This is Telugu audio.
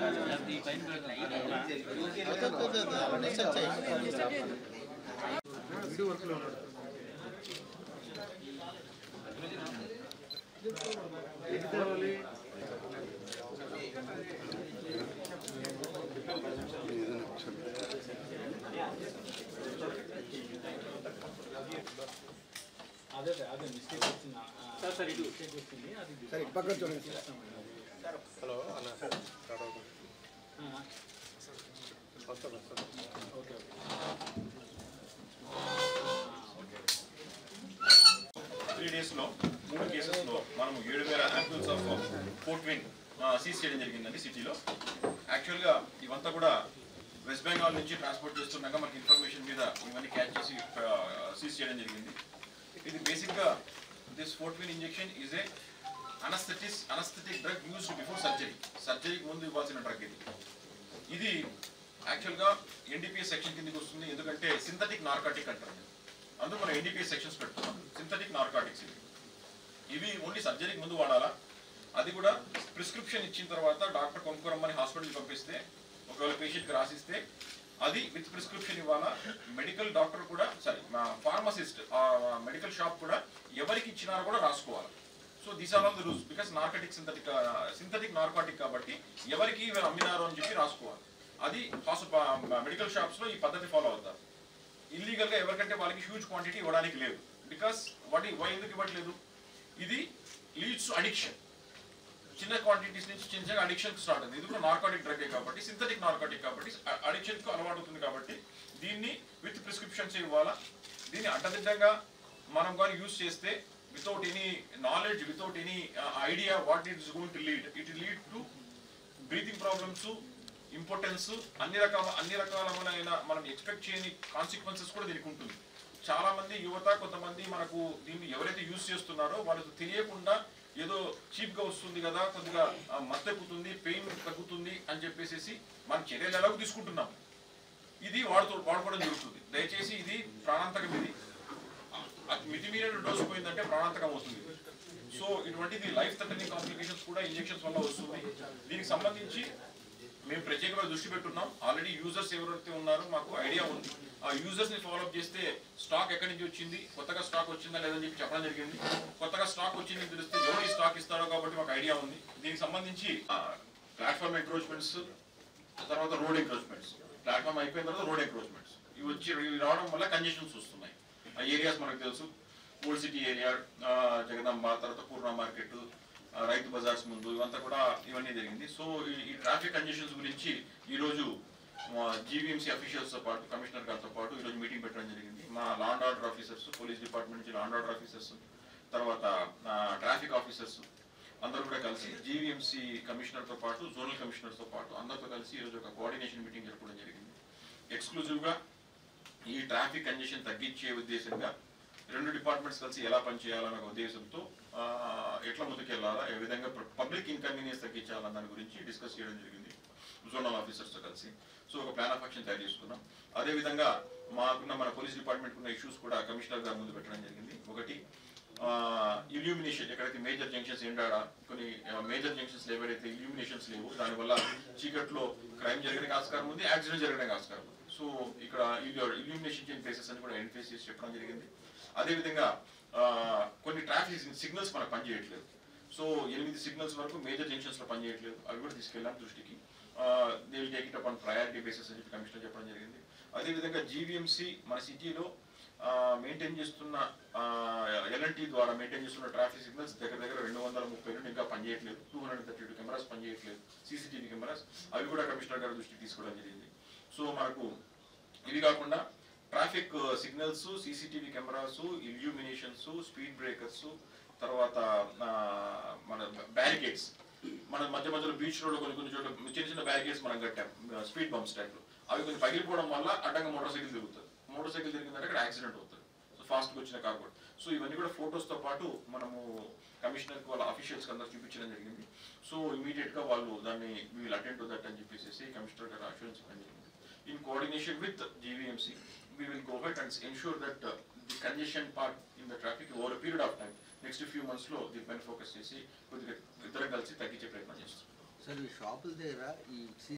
అదే మిస్టేక్ వచ్చింది సార్ ఇది మిస్టేక్ వచ్చింది అది సరే పక్కన చూడండి హలో అన్న సార్ స్టార్ట్ అవుతుంది ఓకే 3 days లో 3 కేసెస్ లో మనం 7000 ampules ఆఫ్ ఫోర్ట్విన్ సీజ్ చేయడం జరిగిందండి సిటీలో. యాక్చువల్గా ఇవంతా కూడా వెస్ట్ బెంగాల్ నుంచి ట్రాన్స్పోర్ట్ చేస్తున్నాక మనకి ఇన్ఫర్మేషన్ మీద ఇవన్నీ క్యాచ్ చేసి సీజ్ చేయడం జరిగింది. ఇది బేసిక్గా this Fortwin injection is a anaesthetic drug used before సర్జరీకి ముందు ఇవ్వాల్సిన డ్రగ్ ఇది యాక్చువల్గా ఎన్డీపీఎస్ సెక్షన్ కిందకి వస్తుంది. ఎందుకంటే సింథటిక్ నార్కాటిక్ అంటారు, అందుకు మనం ఎన్డీపీఎస్ సెక్షన్స్ పెడుతున్నాం. సింథటిక్ నార్కాటిక్స్ ఇవి ఓన్లీ సర్జరీకి ముందు వాడాలా, అది కూడా ప్రిస్క్రిప్షన్ ఇచ్చిన తర్వాత డాక్టర్ కొనుక్కోరమ్మని హాస్పిటల్కి పంపిస్తే ఒకవేళ పేషెంట్కి రాసిస్తే అది విత్ ప్రిస్క్రిప్షన్ ఇవ్వాలా. మెడికల్ డాక్టర్ కూడా ఫార్మసిస్ట్ మెడికల్ షాప్ కూడా ఎవరికి ఇచ్చినారో కూడా రాసుకోవాలి. So these are all the rules because narcotic synthetic narcotic కాబట్టి ఎవరికి అమ్మినారో అని చెప్పి రాసుకోవాలి. అది మెడికల్ షాప్స్లో ఈ పద్ధతి ఫాలో అవుతారు. ఇల్లీగల్గా ఎవరికంటే వాళ్ళకి హ్యూజ్ క్వాంటిటీ ఇవ్వడానికి లేదు. బికాస్ వై ఎందుకు ఇవ్వట్లేదు, ఇది లీడ్స్ టు అడిక్షన్. చిన్న క్వాంటిటీస్ నుంచి చిన్న అడిక్షన్ స్టార్ట్ అవుతుంది. ఇది కూడా నార్కాటిక్ డ్రగ్ కాబట్టి సింథటిక్ నార్కాటిక్ కాబట్టి అడిక్షన్కు అలవాటు అవుతుంది. కాబట్టి దీన్ని విత్ ప్రిస్క్రిప్షన్స్ ఇవ్వాలా. దీన్ని అడ్డదిడ్డంగా మనం కానీ యూజ్ చేస్తే without any knowledge, without any idea what it is going to lead, it lead to breathing problems, importance, అన్ని రకాలమైన మనం ఎక్స్పెక్ట్ చేయని కాన్సిక్వెన్సెస్ కూడా దీనికి ఉంటుంది. చాలా మంది యువత కొంతమంది మనకు దీన్ని ఎవరైతే యూజ్ చేస్తున్నారో వాళ్ళకు తెలియకుండా ఏదో చీప్గా వస్తుంది కదా, కొద్దిగా మత్తెక్కుతుంది, పెయిన్ తగ్గుతుంది అని చెప్పేసి మనం చర్యలు ఎలాగో తీసుకుంటున్నాం. ఇది వాడుకోవడం జరుగుతుంది. దయచేసి ఇది ప్రాణాంతకం. ఇది మితిమీరిన డోసు పోయిందంటే ప్రాణాంతకం అవుతుంది. సో ఇటువంటిది లైఫ్ థ్రెటనింగ్ కాంప్లికేషన్స్ కూడా ఇంజెక్షన్స్ వల్ల వస్తుంది. దీనికి సంబంధించి మేము ప్రత్యేకంగా దృష్టి పెట్టున్నాం. ఆల్రెడీ యూజర్స్ ఎవరైతే ఉన్నారో మాకు ఐడియా ఉంది. ఆ యూజర్స్ని ఫాలోఅప్ చేస్తే స్టాక్ ఎక్కడి నుంచి వచ్చింది, కొత్తగా స్టాక్ వచ్చిందా లేదని చెప్పి చెప్పడం జరిగింది. కొత్తగా స్టాక్ వచ్చిందని తెలిస్తే ఎవరు స్టాక్ ఇస్తారో కాబట్టి మాకు ఐడియా ఉంది. దీనికి సంబంధించి ప్లాట్ఫామ్ ఎంక్రోచ్మెంట్స్, తర్వాత రోడ్ ఎంక్రోచ్మెంట్స్, ప్లాట్ఫామ్ అయిపోయిన తర్వాత రోడ్ ఎంక్రోచ్మెంట్స్ ఇవి రావడం వల్ల కంజెషన్స్ వస్తున్నాయి. ఆ ఏరియాస్ మనకు తెలుసు, ఓల్డ్ సిటీ ఏరియా, జగదాంబ, తర్వాత పూర్ణ మార్కెట్, రైతు బజార్స్ ముందు ఇవంతా కూడా ఇవన్నీ జరిగింది. సో ఈ ట్రాఫిక్ కంజెషన్స్ గురించి ఈరోజు జీవీఎంసీ అఫీషియల్స్తో పాటు కమిషనర్ గారితో పాటు ఈరోజు మీటింగ్ పెట్టడం జరిగింది. మా law and order officers, police department నుంచి లా అండ్ ఆర్డర్ ఆఫీసర్స్, తర్వాత ట్రాఫిక్ ఆఫీసర్స్ అందరూ కూడా కలిసి జీవీఎంసీ కమిషనర్తో పాటు జోనల్ కమిషనర్తో పాటు అందరితో కలిసి ఈరోజు ఒక కోఆర్డినేషన్ మీటింగ్ జరపడం జరిగింది. ఎక్స్క్లూజివ్గా ఈ ట్రాఫిక్ కంజెషన్ తగ్గించే ఉద్దేశంగా రెండు డిపార్ట్మెంట్స్ కలిసి ఎలా పనిచేయాలన్న ఉద్దేశంతో ఎట్లా ముందుకెళ్లాలా, ఏ విధంగా పబ్లిక్ ఇన్కన్వీనియన్స్ తగ్గించాలన్న దాని గురించి డిస్కస్ చేయడం జరిగింది జోనల్ ఆఫీసర్స్తో కలిసి. సో ఒక ప్లాన్ ఆఫ్ యాక్షన్ తయారు చేసుకున్నాం. అదేవిధంగా మన పోలీస్ డిపార్ట్మెంట్ ఉన్న ఇష్యూస్ కూడా కమిషనర్ గారు ముందు పెట్టడం జరిగింది. ఒకటి ఇల్యూమినేషన్, ఎక్కడైతే మేజర్ జంక్షన్స్ ఏంటాడా కొన్ని మేజర్ జంక్షన్స్ ఎవరైతే ఇల్యూమినేషన్స్ లేవు దానివల్ల చీకట్లో క్రైమ్ జరగడానికి ఆస్కారం ఉంది, యాక్సిడెంట్ జరగడానికి ఆస్కారం ఉంది. సో ఇక్కడ ఇల్యూమినేషన్ చేయని ప్లేసెస్ అని కూడా ఐడెంటిఫై చేసి చెప్పడం జరిగింది. అదేవిధంగా కొన్ని ట్రాఫిక్ సిగ్నల్స్ మనకు పనిచేయట్లేదు. సో 8 సిగ్నల్స్ వరకు మేజర్ జంక్షన్స్లో పనిచేయట్లేదు, అవి కూడా తీసుకెళ్ళాం దృష్టికి. They will take it up on priority basis అని చెప్పి కమిషనర్ చెప్పడం జరిగింది. అదేవిధంగా జీవీఎంసీ మన సిటీలో మెయింటైన్ చేస్తున్న ఎల్ఎన్టీ ద్వారా మెయింటైన్ చేస్తున్న ట్రాఫిక్ సిగ్నల్స్ దగ్గర 232 ఇంకా పనిచేయట్లేదు. 232 కెమెరాస్ పనిచేయట్లేదు, సీసీటీవీ కెమెరాస్. అవి కూడా కమిషనర్ గారి దృష్టికి తీసుకోవడం జరిగింది. సో మనకు ఇవి కాకుండా traffic signals, CCTV cameras, illuminations, speed breakers, తర్వాత మన బ్యారికేడ్స్, మన మధ్యలో బీచ్ రోడ్లో కొన్ని చోట్ల చిన్న బ్యారికేడ్స్ మనం కట్టాం, స్పీడ్ బంప్స్ టైప్లో. అవి కొంచెం పగిలిపోవడం వల్ల అడ్డంగా మోటార్ సైకిల్ తిరుగుతుంది. మోటార్ సైకిల్ తిరిగిందంటే అక్కడ యాక్సిడెంట్ అవుతుంది. సో ఫాస్ట్గా వచ్చిన కార్ కూడా. సో ఇవన్నీ కూడా ఫొటోస్తో పాటు మనము కమిషనర్కి వాళ్ళ అఫీషియల్స్కి అందరూ చూపించడం జరిగింది. సో ఇమీడియట్గా వాళ్ళు దాన్ని వీల్ అటెండ్ టు దట్ అని చెప్పేసి కమిషనర్ గారు అష్యూరెన్స్ ఇవ్వడం జరిగింది. In coordination with GVMC, we will go ahead and ensure that the congestion part in the traffic over a period of time, next few months, the main focus is to the sir ఈ షాపుల దగ్గర ఈ